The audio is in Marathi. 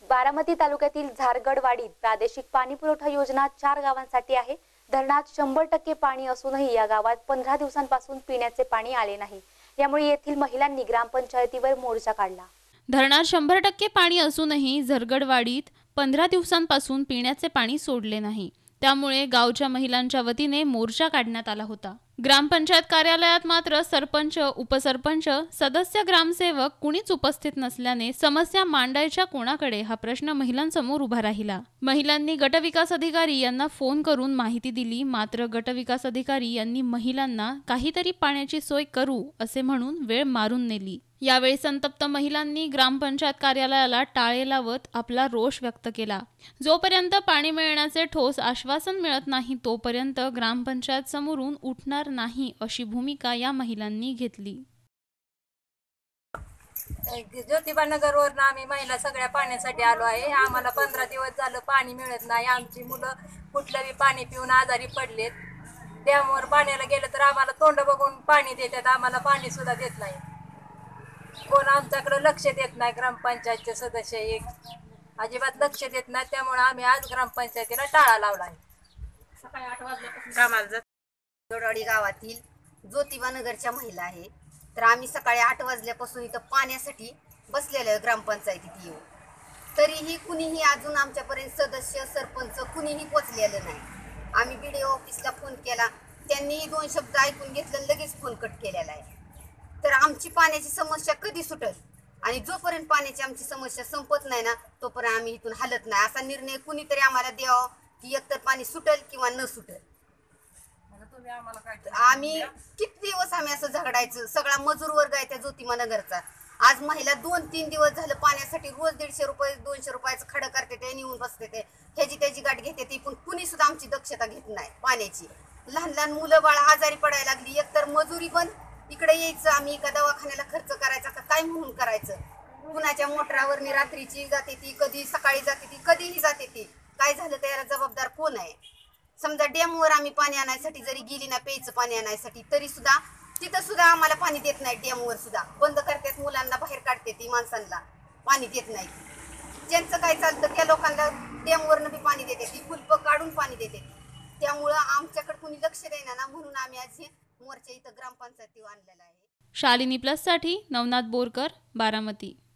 बारामती तालुक्यातील झारगडवाडीत प्रादेशिक पाणी पुरवठा योजना 4 गावांसाठी आहे। धरणात 100% पाणी असूनही या गावात 15 दिवसांपासून पिण्याचे पाणी आले नाही। यामुळे येथील महिलांनी ग्रामपंचायतीवर मोर्चा काढला। धरणात 100% पाणी असूनही झरगडवाडीत 15 दिवसांपासून पिण्याचे पाणी सोडले नाही। त्यामुळे गावच्या महिलांच्या वतीने मोर्चा काढण्यात आला होता। ग्रामपंचायत कार्यालयात मात्र सरपंच, उपसरपंच, सदस्य, ग्रामसेवक कुणीच उपस्थित नसल्याने समस्या मांडायच्या कोणाकडे हा प्रश्न महिलांसमोर उभा राहिला। महिलांनी गटविकास अधिकारी यांना फोन करून माहिती दिली, मात्र गटविकास अधिकारी यांनी महिलांना काहीतरी पाण्याची सोय करू असे म्हणून वेळ मारून नेली। यावेळी संतप्त महिलांनी ग्रामपंचायत कार्यालयाला टाळे लावत आपला रोष व्यक्त केला। जोपर्यंत पाणी मिळण्याचे ठोस आश्वासन मिळत नाही तोपर्यंत ग्रामपंचायत समोरून उठणार नाही अशी भूमिका या महिलांनी घेतली। ज्योतिबा नगरवरून आम्ही महिला सगळ्या पाण्यासाठी आलो आहे। आम्हाला 15 दिवस झालं पाणी मिळत नाही। आमची मुलं कुठलंही पाणी पिऊन आजारी पडलेत। डॅमवर पाण्याला गेलं तर आम्हाला तोंड बघून पाणी देतात, आम्हाला पाणी सुद्धा देत नाही। कोण आमच्याकडे लक्ष देत नाही। ग्रामपंचायतचे सदस्य एक अजिबात लक्ष देत नाही। त्यामुळे आम्ही आज ग्रामपंचायतीला टाळा लावला आहे। सकाळी 8 वाजल्यापासून कामाला जात। दोडवाडी गावातील ज्योतिबा नगरच्या महिला आहे। तर आम्ही सकाळी 8 वाजल्यापासून इथं पाण्यासाठी बसलेलो आहे ग्रामपंचायतीत येऊन, तरीही कुणीही अजून आमच्यापर्यंत सदस्य, सरपंच कुणीही पोचलेलं नाही। आम्ही BDO ऑफिसला फोन केला, त्यांनीही 2 शब्द ऐकून घेतलं, लगेच फोन कट केलेला आहे। तर आमची पाण्याची समस्या कधी सुटेल आणि जोपर्यंत पाण्याची आमची समस्या संपत नाही ना तोपर्यंत आम्ही इथून हलत नाही। असा निर्णय कुणीतरी आम्हाला द्यावा की एकतर पाणी सुटेल किंवा न सुटेल। आम्ही किती दिवस आम्ही असं झगडायचं। सगळा मजूर वर्ग आहे त्या ज्योतिबा नगरचा। आज महिला 2-3 दिवस झालं पाण्यासाठी रोज 150 रुपये 200 रुपयाचं खडं करते, ते निघून बसते, ते ह्याची त्याची गाठ घेते ती, पण कुणी सुद्धा आमची दक्षता घेत नाही पाण्याची। लहान लहान मुलं बाळ आजारी पडायला लागली, एकतर मजुरी बंद, इकडे यायचं आम्ही एका दवाखान्याला खर्च करायचा का काय म्हणून करायचं। कुणाच्या मोटरावरनी रात्रीची जाते ती, कधी सकाळी जाते ती, कधीही जाते ती, काय झालं तर याला जबाबदार कोण आहे। समजा डॅमवर आम्ही पाणी आणायसाठी जरी गेली ना प्यायचं पाणी आणायसाठी, तरी सुद्धा तिथं सुद्धा आम्हाला पाणी देत नाही। डॅमवर सुद्धा बंद करतात, मुलांना बाहेर काढते ती, माणसांना पाणी देत नाही। ज्यांचं काय चालतं त्या लोकांना डॅमवरनं बी पाणी देते ती, कुलप काढून पाणी देते। त्यामुळं आमच्याकडे कुणी लक्ष देईना ना, म्हणून आम्ही आज हे मोर्चा इथं ग्रामपंचायतीवर आणलेला आहे। शालिनी प्लस साठी नवनाथ बोरकर, बारामती।